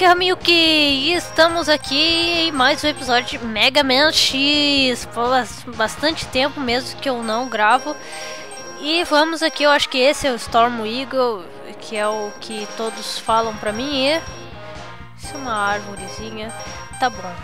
aqui é a Miyuki e estamos aqui em mais um episódio de Mega Man X. Faz bastante tempo mesmo que eu não gravo. E vamos aqui, eu acho que esse é o Storm Eagle, que é o que todos falam pra mim. E isso é uma árvorezinha, tá bom.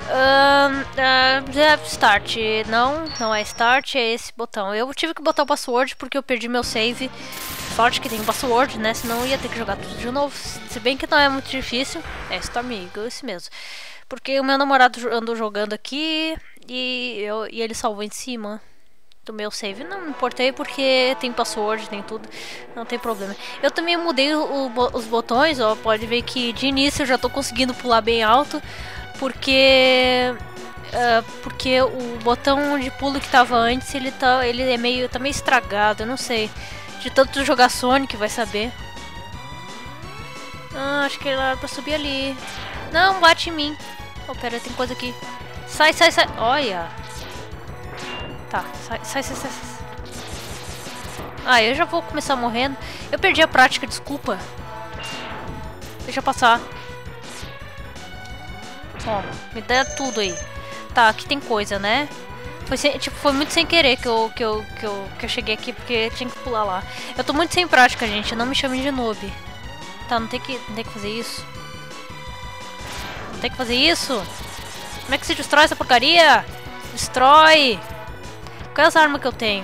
Start, não é start, é esse botão. Eu tive que botar o password porque eu perdi meu save. Sorte que tem password, né? Senão eu ia ter que jogar tudo de novo. Se bem que não é muito difícil. É Storm Eagle, esse mesmo. Porque o meu namorado andou jogando aqui e ele salvou em cima do meu save. Não me importei porque tem password, tem tudo. Não tem problema. Eu também mudei os botões, ó. Pode ver que de início eu já tô conseguindo pular bem alto. Porque o botão de pulo que tava antes, ele tá meio estragado, eu não sei. De tanto jogar Sonic, vai saber. Acho que era pra subir ali. Não, bate em mim. Oh, pera, tem coisa aqui. Sai. Olha. Tá, sai. Eu já vou começar morrendo. Eu perdi a prática, desculpa. Deixa eu passar. Ó, me dá tudo aí. Tá, aqui tem coisa, né? Foi muito sem querer que eu cheguei aqui, porque tinha que pular lá. Eu tô muito sem prática, gente. Não me chamem de noob. Tá, não tem que fazer isso. Não tem que fazer isso? Como é que se destrói essa porcaria? Destrói! Qual é essa arma que eu tenho?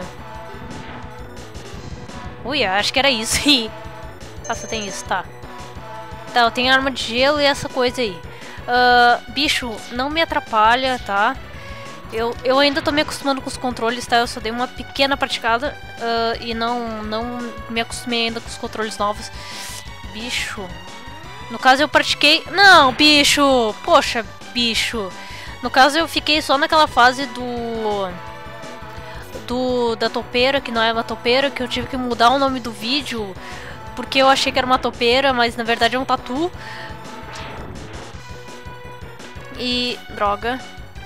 Ui, acho que era isso. Só tem isso, tá. Tá, eu tenho arma de gelo e essa coisa aí. Bicho, não me atrapalha, tá? Eu ainda tô me acostumando com os controles, tá? Eu só dei uma pequena praticada e não me acostumei ainda com os controles novos. Bicho. No caso eu pratiquei... Não, bicho! Poxa, bicho. No caso eu fiquei só naquela fase da topeira, que não é uma topeira, que eu tive que mudar o nome do vídeo porque eu achei que era uma topeira, mas na verdade é um tatu. E... droga.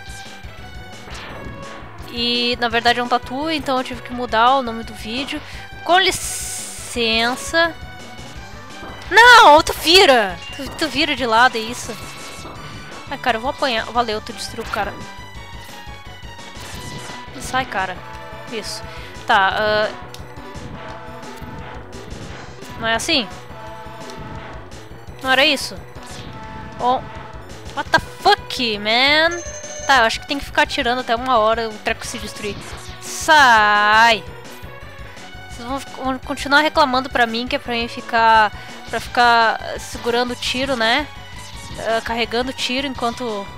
E na verdade é um tatu, então eu tive que mudar o nome do vídeo. Com licença. Não, tu vira! Tu vira de lado, é isso. Ai, cara, eu vou apanhar. Valeu, tu destruiu o cara. Sai, cara. Isso. Tá, não é assim? Não era isso? Oh. What the fuck, man? Tá, eu acho que tem que ficar atirando até uma hora o treco se destruir. Sai! Vocês vão continuar reclamando pra mim, que é pra mim ficar... pra ficar segurando o tiro, né? Carregando o tiro enquanto...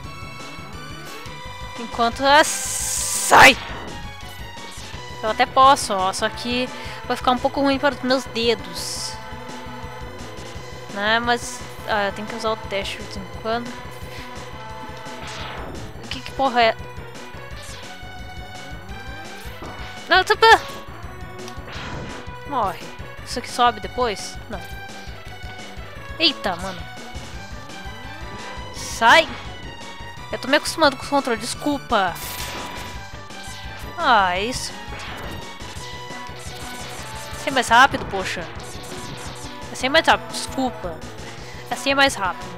sai! Eu até posso, ó. Só que vai ficar um pouco ruim para os meus dedos. Né? Mas... eu tenho que usar o dash de vez em quando. Que porra é? Não, morre. Isso aqui sobe depois? Não. Eita, mano. Sai! Eu tô me acostumando com o controle, desculpa. É isso. Assim é mais rápido, poxa. Assim é mais rápido, desculpa. Assim é mais rápido.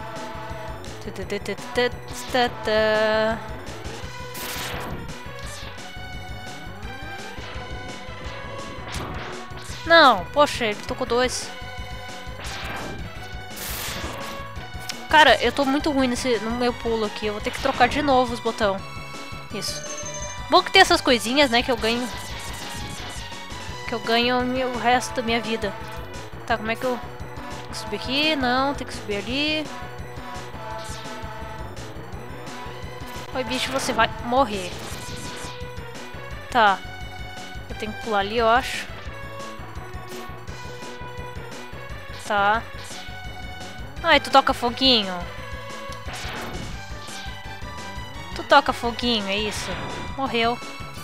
Não, poxa, ele tocou dois. Cara, eu tô muito ruim no meu pulo aqui. Eu vou ter que trocar de novo os botões. Isso. Bom que tem essas coisinhas, né, que eu ganho. Que eu ganho o resto da minha vida. Tá, como é que eu... Tem que subir aqui? Não, tem que subir ali. Oi, bicho, você vai morrer. Tá. Eu tenho que pular ali, eu acho. Tá. Ai, tu toca foguinho. Tu toca foguinho, é isso. Morreu.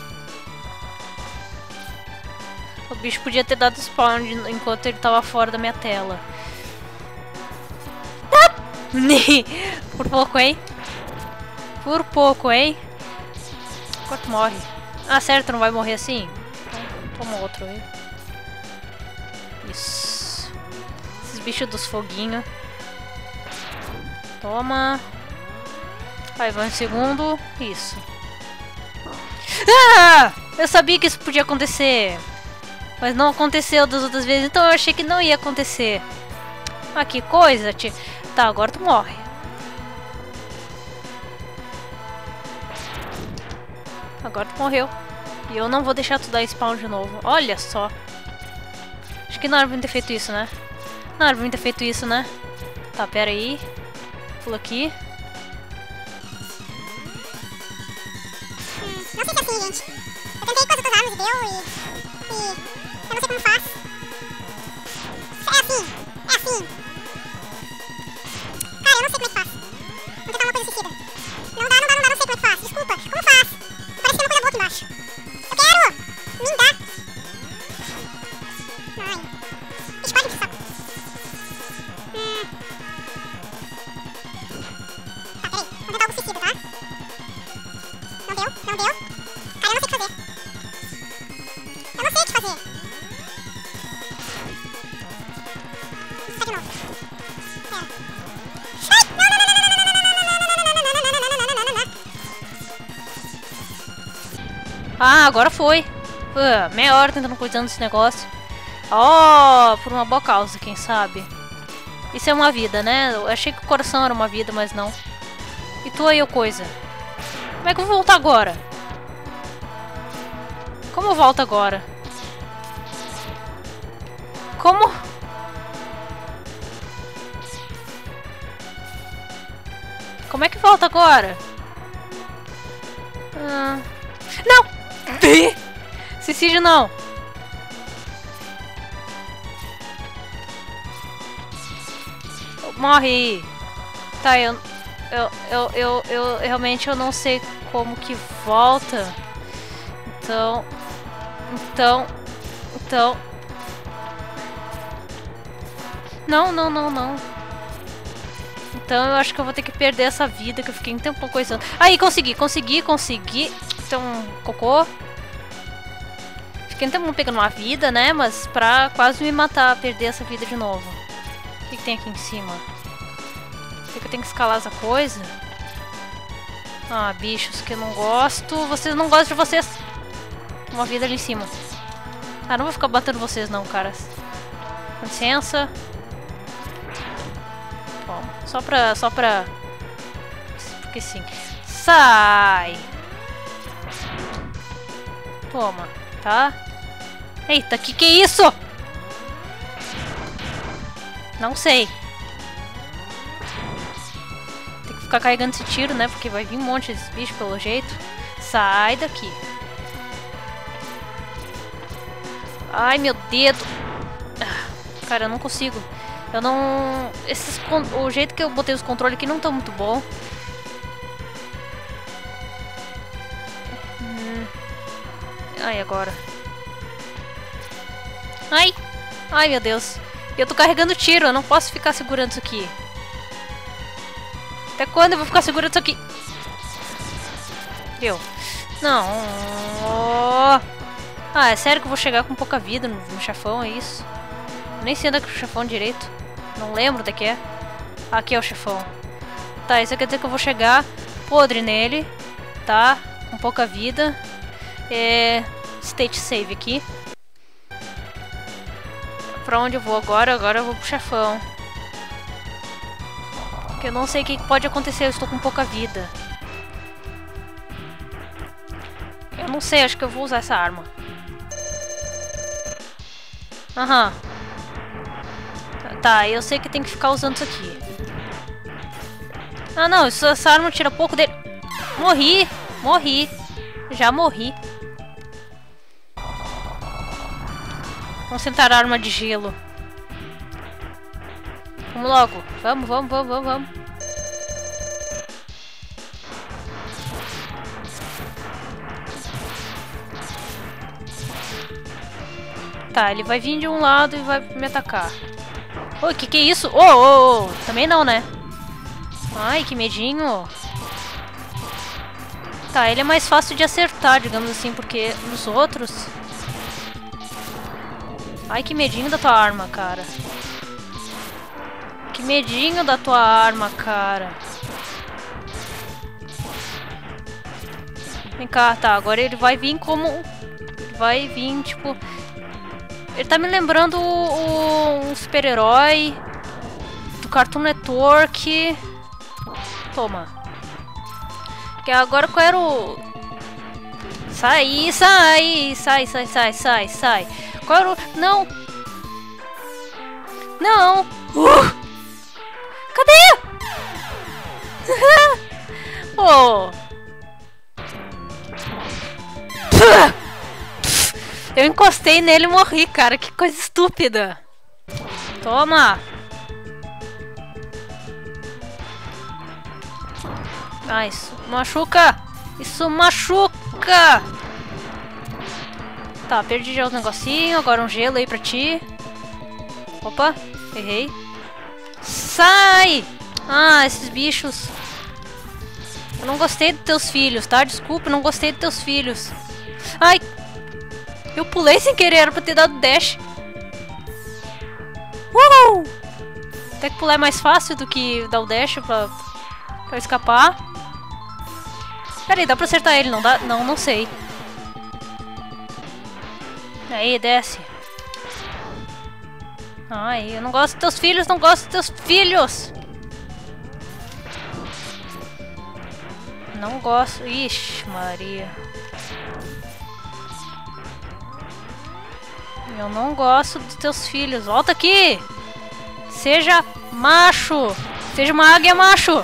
O bicho podia ter dado spawn enquanto ele tava fora da minha tela. Por pouco, hein? Por pouco, hein? Quanto morre? Ah, certo, não vai morrer assim? Então, toma outro aí. Isso. Esses bichos dos foguinhos. Toma. Aí vai um segundo. Isso. Ah! Eu sabia que isso podia acontecer. Mas não aconteceu das outras vezes. Então eu achei que não ia acontecer. Ah, que coisa, tia. Tá, agora tu morre. Agora tu morreu. E eu não vou deixar tu dar spawn de novo. Olha só. Acho que não era pra mim ter feito isso, né? Não era pra mim ter feito isso, né? Tá, pera aí. Pula aqui. Não sei se é assim, gente. Eu tentei com as outras armas e deu e... eu não sei como faz. É assim. É assim. Cara, eu não sei como é que faz. Vou tentar uma coisa suicida. Não dá, não sei como é que faz. Desculpa. Como faz? Parece que tem uma coisa boa aqui embaixo. Eu quero! Me dá! Ai. Ixi, pode vir, saco. Tá, peraí. Vamos tentar algo suicida, tá? Não deu, não deu. Cara, eu não sei o que fazer. Eu não sei o que fazer. Tá de novo. Pera. Ai! Ah, agora foi. Meia hora tentando cuidando desse negócio. Oh, por uma boa causa, quem sabe. Isso é uma vida, né? Eu achei que o coração era uma vida, mas não. E tu aí, ô coisa? Como é que eu vou voltar agora? Como eu volto agora? Como? Como é que volta agora? Não! Suicídio não! Morre! Tá, eu realmente eu não sei como que volta. Então. Não. Então eu acho que eu vou ter que perder essa vida que eu fiquei um tempo coisando. Aí, consegui. Então, cocô. Fiquei um tempo pegando uma vida, né? Mas pra quase me matar, perder essa vida de novo. O que tem aqui em cima? Será que eu tenho que escalar essa coisa? Ah, bichos que eu não gosto. Vocês não gostam de vocês. Uma vida ali em cima. Ah, não vou ficar batendo vocês não, caras. Com licença. Toma. Só pra... Porque sim. Sai! Toma, tá? Eita, que é isso? Não sei. Tem que ficar carregando esse tiro, né? Porque vai vir um monte desses bichos pelo jeito. Sai daqui. Ai, meu dedo. Cara, eu não consigo. Eu não... O jeito que eu botei os controles aqui não tá muito bom. Ai, agora. Ai, meu Deus. Eu tô carregando tiro, eu não posso ficar segurando isso aqui. Até quando eu vou ficar segurando isso aqui? Deu. Não. Ah, é sério que eu vou chegar com pouca vida no chefão, é isso? Nem sei onde é que é o chefão direito. Não lembro onde é que é. Aqui é o chefão. Tá, isso quer dizer que eu vou chegar podre nele. Tá? Com pouca vida. State save aqui. Pra onde eu vou agora? Agora eu vou pro chefão. Porque eu não sei o que pode acontecer. Eu estou com pouca vida. Eu não sei, acho que eu vou usar essa arma. Aham. Tá, eu sei que tem que ficar usando isso aqui. Ah, não, essa arma tira pouco dele. Morri. Já morri. Vamos sentar a arma de gelo. Vamos logo. Vamos. Tá, ele vai vir de um lado e vai me atacar. Oi, que é isso? Oh. Também não, né? Ai, que medinho. Tá, ele é mais fácil de acertar, digamos assim, porque nos outros... Ai, que medinho da tua arma, cara. Que medinho da tua arma, cara. Vem cá, tá. Agora ele vai vir como... Vai vir, tipo... Ele tá me lembrando um super-herói do Cartoon Network. Toma. Que agora qual era o... Sai, sai, sai, sai, sai, sai, sai. Qual era o... Não. Não. Cadê? Oh. Eu encostei nele e morri, cara. Que coisa estúpida. Toma. Ah, isso machuca. Isso machuca. Tá, perdi já os negocinhos. Agora um gelo aí pra ti. Opa, errei. Sai! Ah, esses bichos. Eu não gostei dos teus filhos, tá? Desculpa, eu não gostei dos teus filhos. Ai! Eu pulei sem querer, era pra ter dado dash. Até que pular é mais fácil do que dar o dash pra escapar. Pera aí, dá pra acertar ele, não dá? Não, não sei. Aí, desce. Ai, eu não gosto dos teus filhos, não gosto dos teus filhos. Não gosto. Ixi, Maria. Eu não gosto dos teus filhos. Volta aqui! Seja macho! Seja uma águia macho!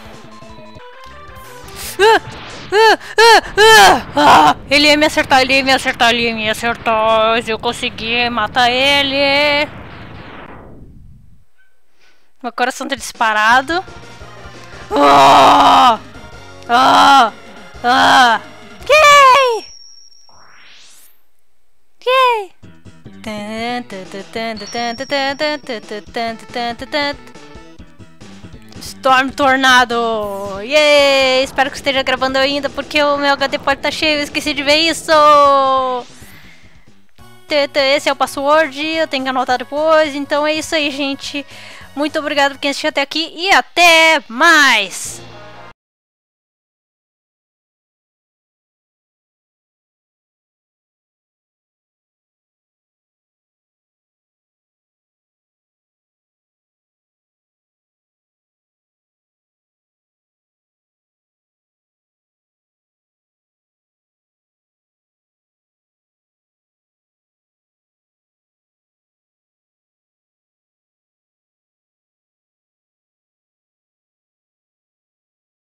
Ele ia me acertar, ele ia me acertar, ele ia me acertar. Se eu conseguir matar ele. Meu coração tá disparado. Yay! Yay! Storm Tornado! Yay! Espero que esteja gravando ainda, porque o meu HD pode estar cheio, eu esqueci de ver isso! Esse é o password, eu tenho que anotar depois, então é isso aí, gente. Muito obrigado por quem assistiu até aqui e até mais!